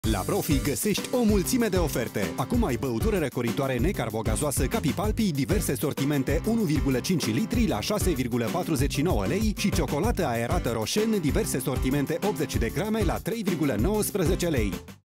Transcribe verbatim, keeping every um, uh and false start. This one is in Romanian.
La Profi găsești o mulțime de oferte. Acum ai băutură răcoritoare necarbogazoasă Capipalpi, diverse sortimente unu virgulă cinci litri la șase virgulă patruzeci și nouă lei și ciocolată aerată Roșen, diverse sortimente optzeci de grame la trei virgulă nouăsprezece lei.